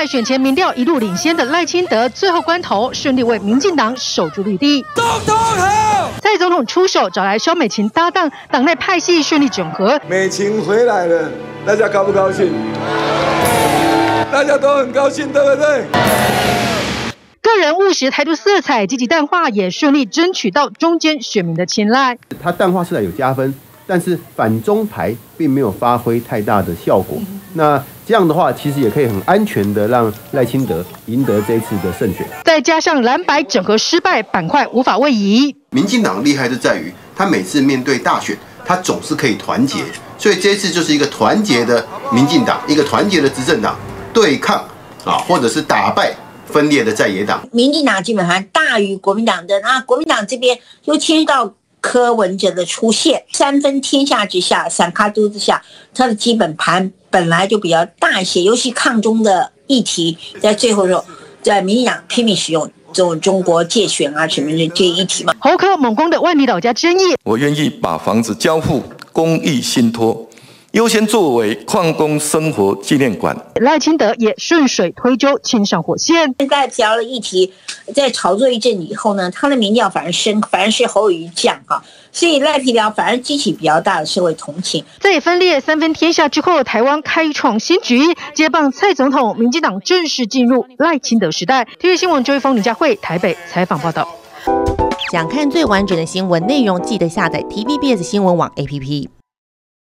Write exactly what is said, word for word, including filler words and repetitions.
在选前民调一路领先的赖清德，最后关头顺利为民进党守住绿地。 总统好！ 蔡总统出手找来萧美琴搭档，党内派系顺利整合。 美琴回来了，大家高不高兴？大家都很高兴，对不对？ 个人务实态度色彩积极淡化，也顺利争取到中间选民的青睐。 他淡化色彩有加分，但是反中牌并没有发挥太大的效果。那这样的话，其实也可以很安全的让赖清德赢得这一次的胜选。 再加上蓝白整合失败，板块无法位移。 民进党厉害就在于，他每次面对大选，他总是可以团结，所以这一次就是一个团结的民进党，一个团结的执政党对抗啊，或者是打败分裂的在野党。 民进党基本上大于国民党的啊，国民党这边又牵涉到柯文哲的出现，三分天下之下，三卡都之下，他的基本盘本来就比较大一些，尤其抗中的议题，在最后的时候，在民进党拼命使用这种中国介选啊什么的这些议题嘛。 侯科猛攻的万里老家争议， 我愿意把房子交付公益信托，优先作为矿工生活纪念馆。 赖清德也顺水推舟牵上火线。 现在聊的议题在炒作一阵以后呢，他的民调反而升，反而是侯友宜降哈，所以赖皮聊反而激起比较大的社会同情。 在分裂三分天下之后，台湾开创新局，接棒蔡总统，民进党正式进入赖清德时代。T V 新闻周一峰、林佳慧台北采访报道。 想看最完整的新闻内容，记得下载 T V B S 新闻网 A P P。